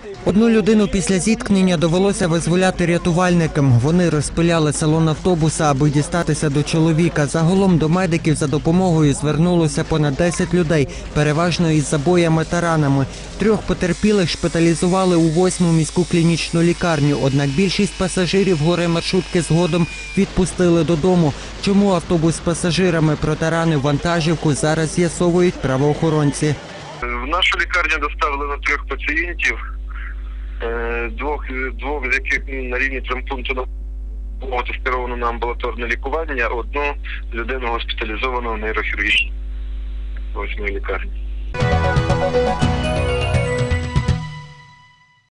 Одну людину після зіткнення довелося визволяти рятувальникам. Вони розпиляли салон автобуса, аби дістатися до чоловіка. Загалом до медиків за допомогою звернулося понад 10 людей, переважно із забоями та ранами. 3 потерпілих шпиталізували у 8-му міську клінічну лікарню, однак більшість пасажирів горе-маршрутки згодом відпустили додому. Чому автобус з пасажирами протаранив вантажівку, зараз з'ясовують правоохоронці. В нашу лікарню доставлено 3 пацієнтів, двох з яких на рівні травмпункту госпіталізовано на амбулаторне лікування, одну людину госпіталізовано в нейрохірургічній 8-й лікарні.